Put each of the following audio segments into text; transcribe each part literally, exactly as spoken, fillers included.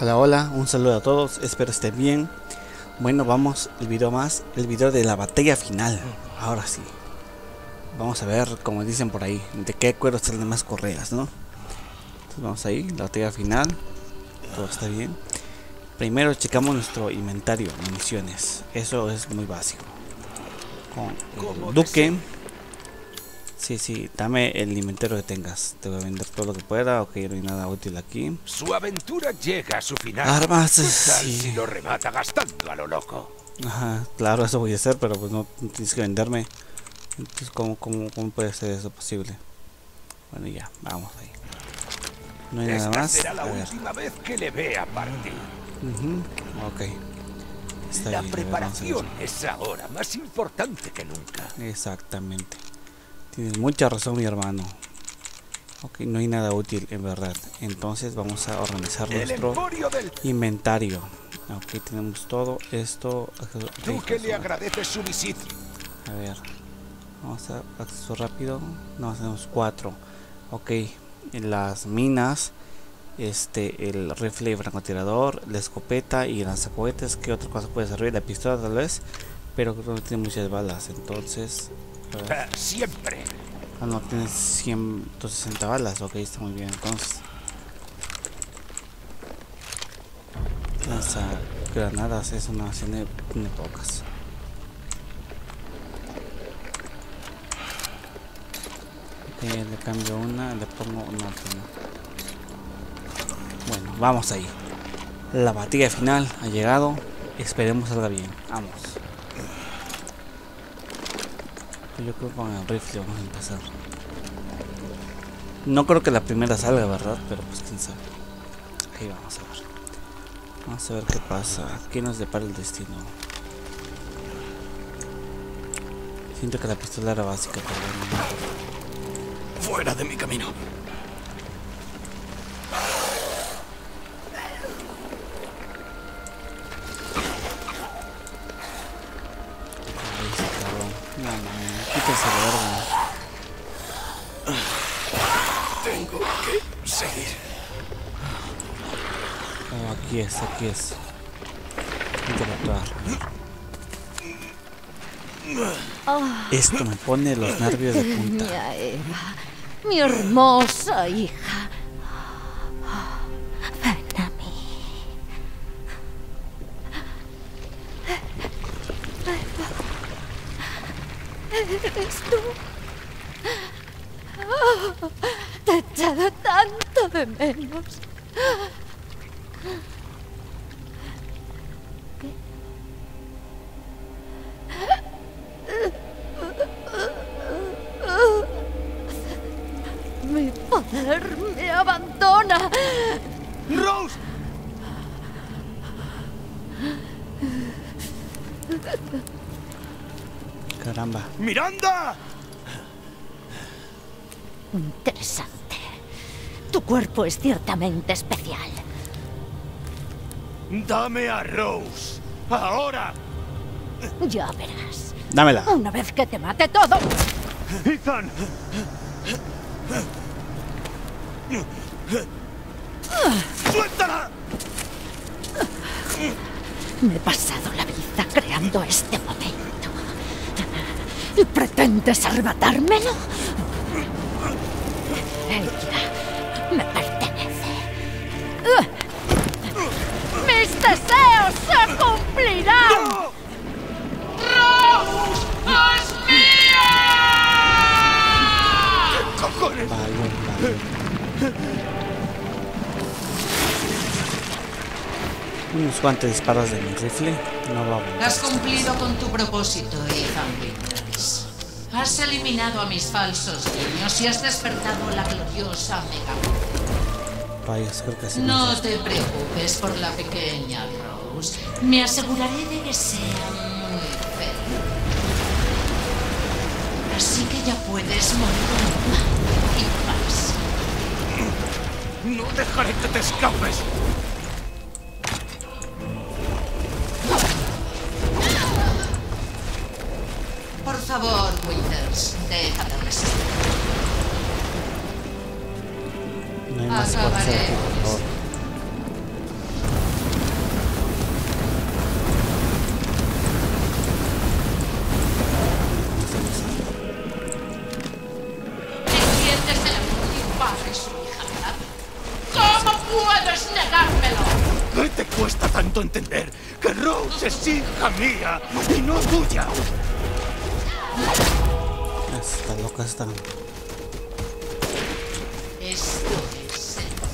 Hola, hola, un saludo a todos, espero estén bien. Bueno, vamos, el video más, el video de la batalla final. Ahora sí, vamos a ver, como dicen por ahí, de qué cuero salen más correas, ¿no? Entonces vamos ahí, la batalla final, todo está bien. Primero checamos nuestro inventario, municiones, eso es muy básico. Con el Duque. Sí, sí, dame el inventario que tengas. Te voy a vender todo lo que pueda. Ok, no hay nada útil aquí. Su aventura llega a su final. Armas, ¿Qué tal sí. si lo remata gastando a lo loco? Ajá, claro, eso voy a hacer, pero pues no, no tienes que venderme. Entonces, ¿cómo, cómo, cómo puede ser eso posible? Bueno, ya, vamos ahí. No hay Esta nada más. será la A ver. última vez que le vea partir. Uh-huh. Ok. Está La bien, preparación es ahora más importante que nunca. Exactamente. Tienes mucha razón, mi hermano. Ok, no hay nada útil en verdad. Entonces vamos a organizar El nuestro del... inventario. Ok, tenemos todo esto. Tú que le agradeces su visita. A ver, vamos a acceso rápido. No, tenemos cuatro. Ok, en las minas, este, el rifle francotirador, la escopeta y lanzacohetes. ¿Qué otra cosa puede servir? La pistola tal vez, pero no tiene muchas balas. Entonces, siempre. Ah, no, tienes ciento sesenta balas. Ok, está muy bien. Entonces, lanza granadas, eso no, tiene, tiene pocas. Ok, le cambio una, le pongo una. una. Bueno, vamos ahí. La batalla final ha llegado. Esperemos salga bien. Vamos. Yo creo que con el rifle vamos a empezar. No creo que la primera salga, ¿verdad? Pero pues quién sabe. Ahí vamos a ver. Vamos a ver qué pasa. ¿Qué nos depara el destino? Siento que la pistola era básica, pero bueno. Fuera de mi camino. No, no, quítese la verga. Tengo que seguir. Oh, aquí es, aquí es. Interactuar. Oh, Esto me pone los nervios de punta. Pequeña Eva, mi hermosa hija. Ven a mí. ¿Eres tú? Oh, te he echado tanto de menos. Mi poder me abandona. ¡Rose! Caramba. ¡Miranda! Interesante. Tu cuerpo es ciertamente especial. ¡Dame a Rose! ¡Ahora! Ya verás. Dámela. Una vez que te mate todo. ¡Ethan! ¡Suéltala! Me he pasado la vida creando este momento. ¿Y pretendes arrebatármelo? Ella me pertenece. ¡Mis deseos se cumplirán! ¡Rose! ¡Es mía! ¿Qué cojones? Vale, vale. Unos cuantos disparos de mi rifle. No va a aguantar. Has cumplido con tu propósito, Ethan Winters. Has eliminado a mis falsos niños y has despertado la gloriosa Mega. Rayos, creo que sí. No te preocupes por la pequeña Rose. Me aseguraré de que sea muy feliz. Así que ya puedes morir en paz y paz. ¡No dejaré que te escapes! Por favor, Winters, deja de resistir. No hay más por hacer aquí, por favor. puedes negármelo! ¿Qué te cuesta tanto entender que Rose es hija mía y no tuya? Está loca esta. Esto es serio.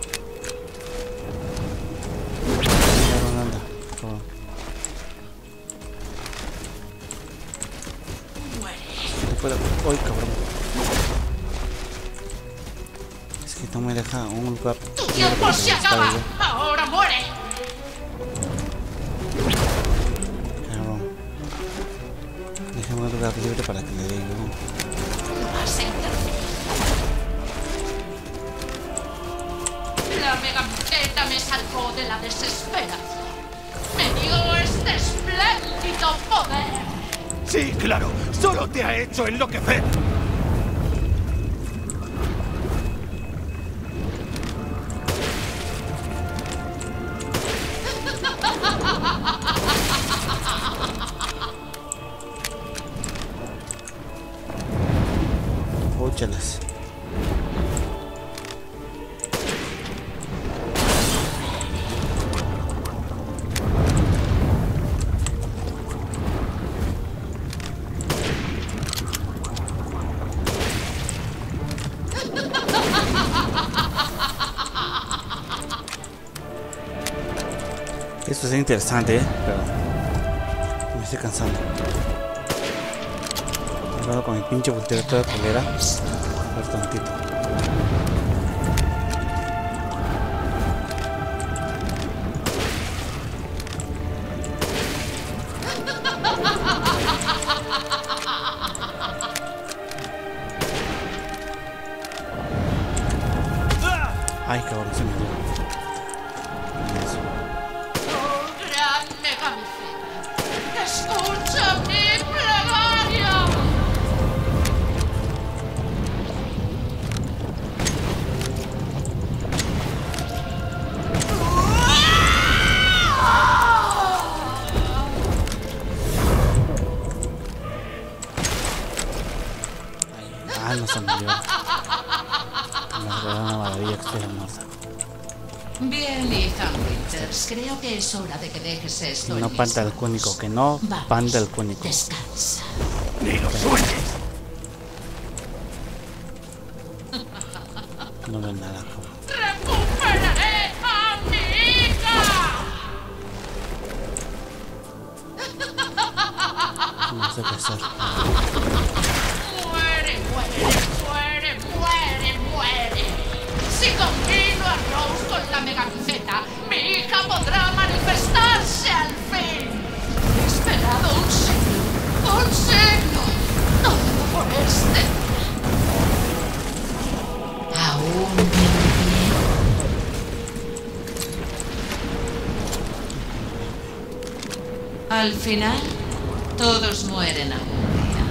Cabrón, anda, cabrón. Muere. Puedo- Uy, cabrón. Es que no me deja un lugar. ¡Tu tiempo se acaba! ¡Ahora muere! Cabrón. Déjame un lugar libre para que le dé yo. Vas a interferir. La megamucheta me salvó de la desesperación. Me dio este espléndido poder. Sí, claro, solo te ha hecho enloquecer. Óchalas. Esto es interesante, ¿eh? Pero me estoy cansando. He hablado con mi pinche volteo toda culera. A ver tantito. Ay, cabrón, se me dio. Eso. ¡Oh, gran megamiceta! ¡Escucha mi plegaria! Ah, no se me dio. Me regalaron una maravilla que estoy muerta. Bien, Ethan Winters, creo que es hora de que dejes esto No en mis panda el manos. cúnico, que no Vamos, panda el cúnico. Descansa. Ni lo sueñes. No veo nada, cabrón. ¡Recuperaré a mi hija! No sé qué hacer. ¡Muere, muere, muere, muere, muere! Si combino a Rose con la megaciceta, mi hija podrá manifestarse al fin. He esperado un siglo, un siglo, todo por este. Aún me olvido. Al final, todos mueren algún día.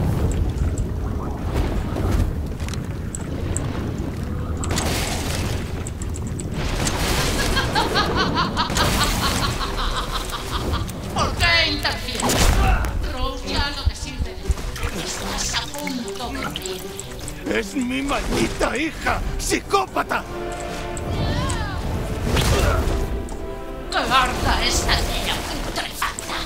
¿Por qué interfieres? Rose ya no te sirve. Estás a punto de morir. Es mi maldita hija, psicópata. ¡Que arda esta aldea putrefacta!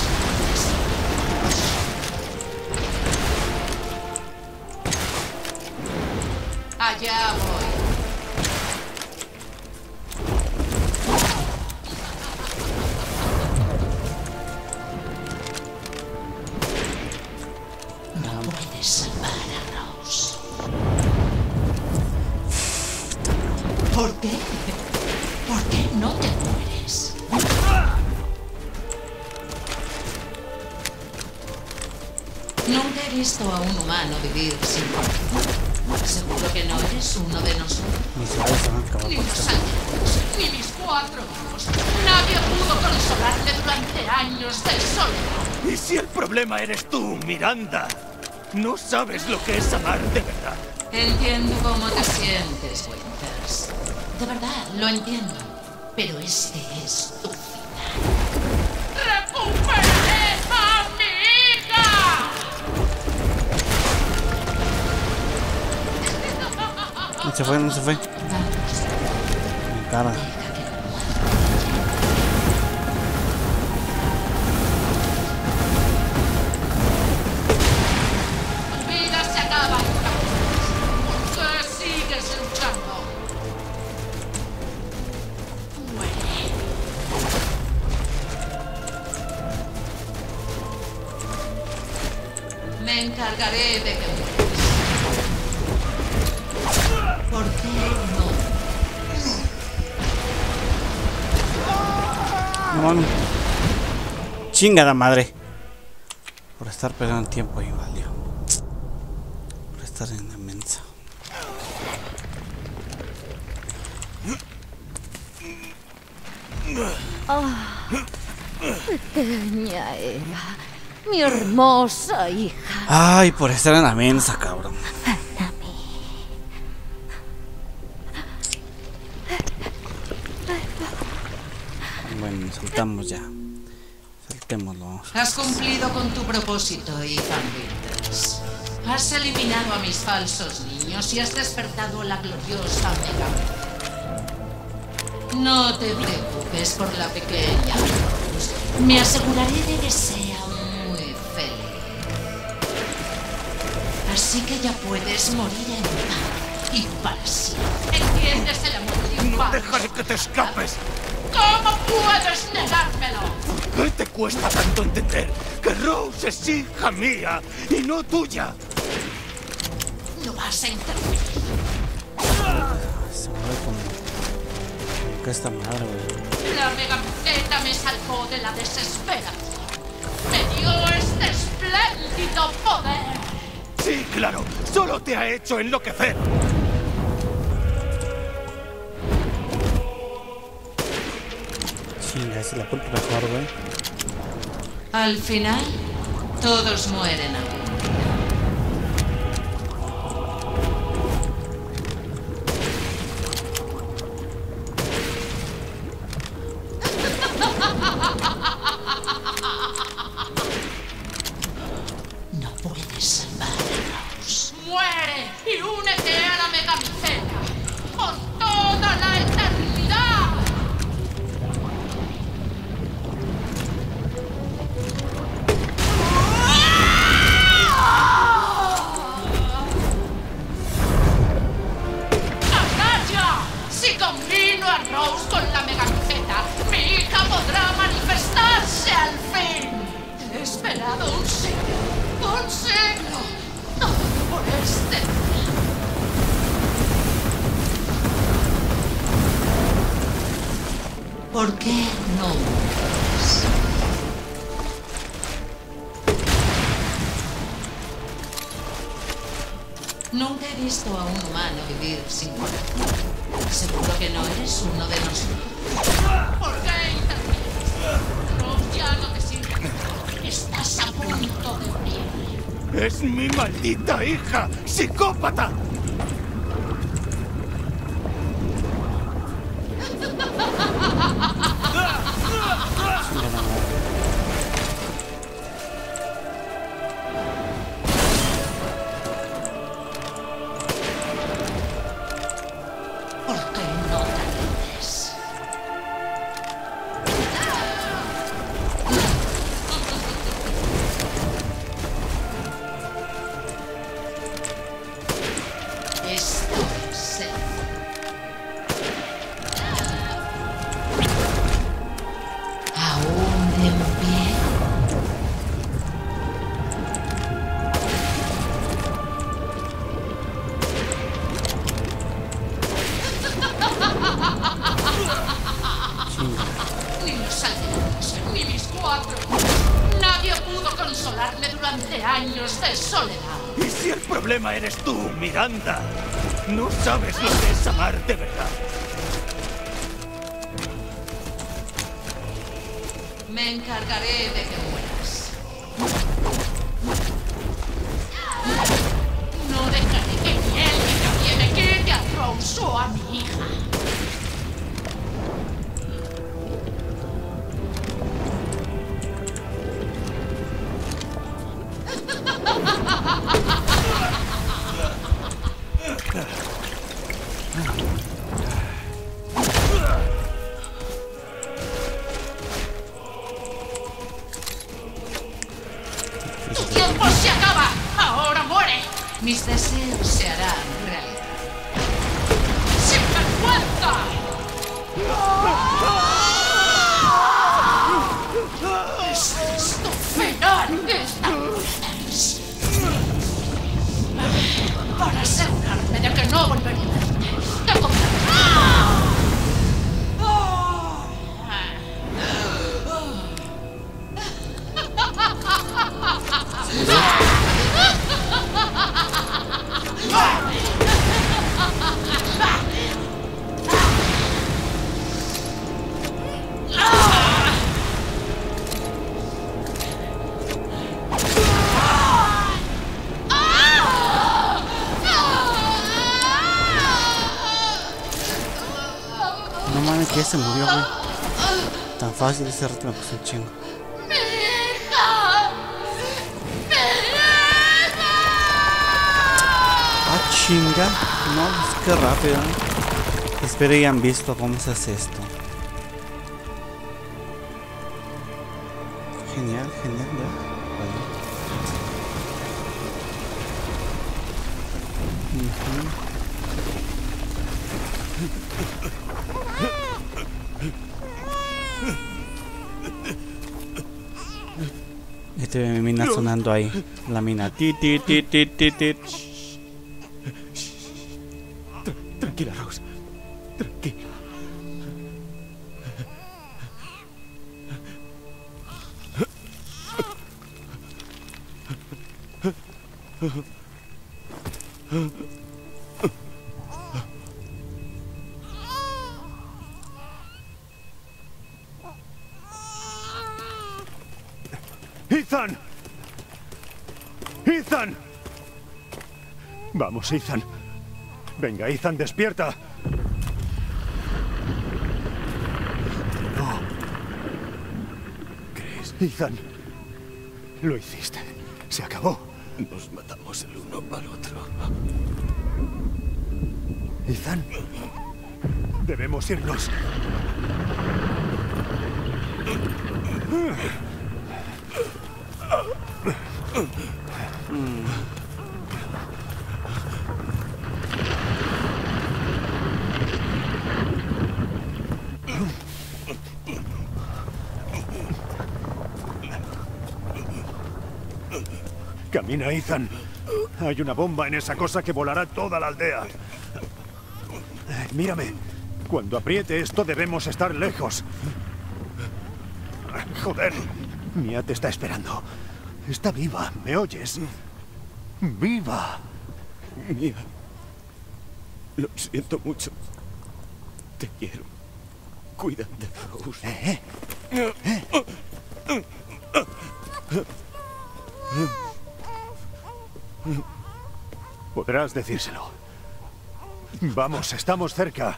Allá voy. No puedes salvar a Rose. ¿Por qué? ¿Por qué no te mueres? Nunca he visto a un humano vivir sin corazón. Seguro que no eres uno de nosotros. Mis ojos se van a acabar Ni por los esta. aldeanos, ni mis cuatro hijos. Nadie pudo consolarle durante años de soledad. ¿Y si el problema eres tú, Miranda? No sabes lo que es amar de verdad. Entiendo cómo te sientes, Winters. De verdad, lo entiendo. Pero este es tu final. ¡Recuperaré a mi hija! No se fue, no se fue. Vamos. cara. Tu vida se acaba. ¿Por qué sigues luchando? Muere. Me encargaré de que mueras. ¿Por qué no? No mames. Chingada madre. Por estar perdiendo el tiempo ahí, valió. Por estar en la mensa. Pequeña era. Mi hermosa hija. Ay, por estar en la mensa, cabrón. Bueno, saltamos ya. Saltémoslo. Has cumplido con tu propósito, Ethan Winters. Has eliminado a mis falsos niños y has despertado a la gloriosa Mega. No te preocupes por la pequeña Rose. Me aseguraré de que sea muy feliz. Así que ya puedes morir en paz y para siempre. ¿Entiendes el amor de un No padre? dejaré que te escapes. ¿Cómo puedes negármelo? ¿Qué te cuesta tanto entender que Rose es hija mía y no tuya? No vas a intervenir. Se mueve como. como que esta madre, güey. La megaputeta me salvó de la desesperación. Me dio este espléndido poder. Sí, claro. Solo te ha hecho enloquecer. Chinga, esa es la culpa mejor, güey. Al final, todos mueren algún día. No puedes salvar a Rose. Muere y únete a la megaputeta por toda la eternidad. ¡Canalla! Si combino a Rose con la megaputeta, mi hija podrá manifestarse al fin. He esperado un siglo, un siglo, todo por este día. ¿Por qué no mueres? Nunca he visto a un humano vivir sin corazón. Seguro que no eres uno de nosotros. ¿Por qué intervienes? No, ya no te sirve. Estás a punto de morir. Es mi maldita hija, psicópata. ¿Por qué no te rindes? Esto es el... ¿Aún en pie? Ni los aldeanos, ni mis cuatro. Nadie pudo consolarme durante años de soledad. ¿Y si el problema eres tú, Miranda? No sabes lo que es amar de verdad. Me encargaré de que mueras. No dejaré que ni él ni nadie me quite a Rose o a mi hija. mis deseos se harán realidad. ¡Sin vergüenza! ¡Es esto final de esta vez! Para asegurarme de que no volveré a verte, tengo que... No mames, que ya se murió, güey. Tan fácil, ese rato me puse un chingo. ¡Mi hija! ¡Mi hija! Ah, chinga. No, pues qué rápido, ¿eh? Espero hayan visto cómo se hace esto. Genial, genial, ya. Vale. Uh-huh. Este mi mina sonando ahí. La mina. Ti, ti, ti, ti, ti, ti. Tranquila, Rose. Tranquila. ¡Ethan! ¡Ethan! Vamos, Ethan. Venga, Ethan, despierta. No. ¿Crees? Ethan, lo hiciste. Se acabó. Nos matamos el uno al otro. Ethan, debemos irnos. Camina, Ethan. Hay una bomba en esa cosa que volará toda la aldea. Mírame. Cuando apriete esto debemos estar lejos. Joder. Mia te está esperando. Está viva, ¿me oyes? ¡Viva! Mia, lo siento mucho. Te quiero. Cuida de Rose. ¿Eh? ¿Eh? Podrás decírselo. Vamos, estamos cerca.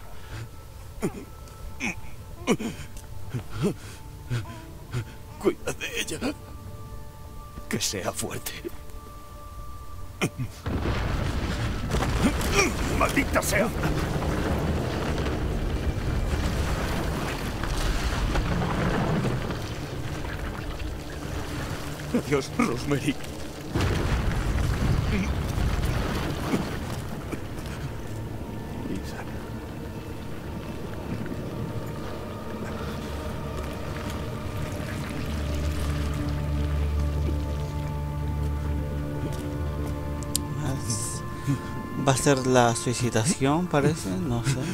Cuida de ella. Que sea fuerte. ¡Maldita sea! Adiós, Rosemary. Ethan. Va a ser la suicidación, parece, no sé.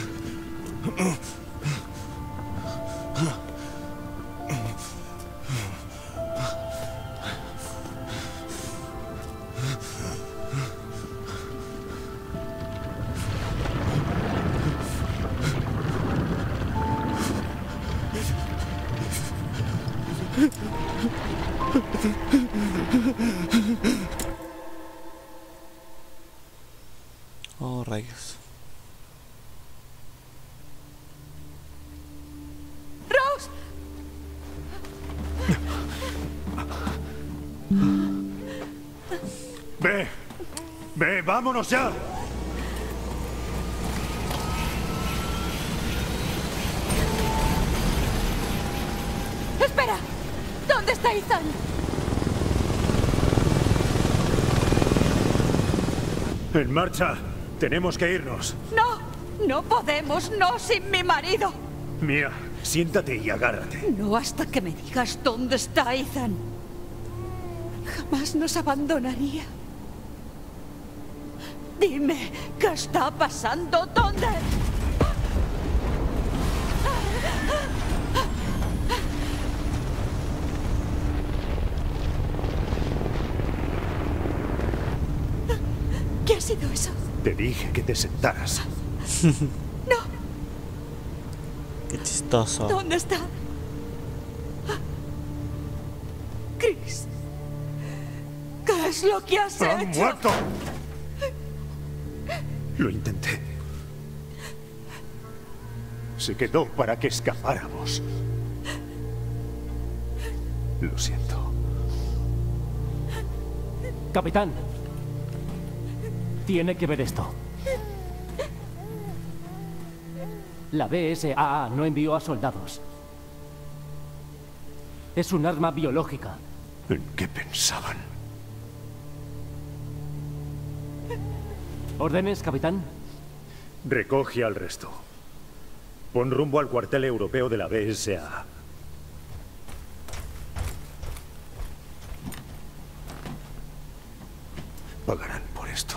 Oh, rayos. ¡Rose! ¡Ve! ¡Ve! ¡Vámonos ya! ¡Espera! ¿Dónde está Ethan? En marcha. Tenemos que irnos. No, no podemos, no sin mi marido. Mia, siéntate y agárrate. No hasta que me digas dónde está Ethan. Jamás nos abandonaría. Dime, ¿qué está pasando? ¿Dónde? ¿Qué ha sido eso? Te dije que te sentaras. No. Qué chistoso. ¿Dónde está? Chris. ¿Qué es lo que has ¡Ha hecho? muerto! Lo intenté. Se quedó para que escapáramos. Lo siento. Capitán. Tiene que ver esto. La B S A A no envió a soldados. Es un arma biológica. ¿En qué pensaban? ¿Órdenes, capitán? Recoge al resto. Pon rumbo al cuartel europeo de la B S A A. Pagarán por esto.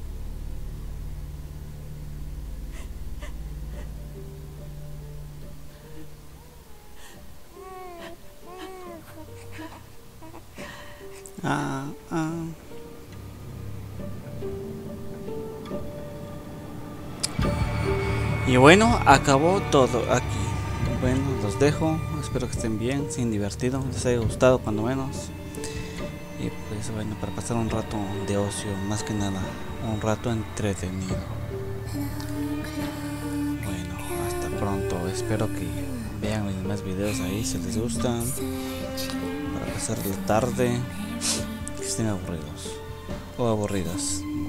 Ah, ah. Y bueno, acabó todo aquí. Bueno, los dejo. Espero que estén bien, sin divertido, les haya gustado cuando menos. Y pues bueno, para pasar un rato de ocio, más que nada, un rato entretenido. Bueno, hasta pronto. Espero que vean mis demás videos ahí si les gustan. Para pasar la tarde, que estén aburridos o aburridas.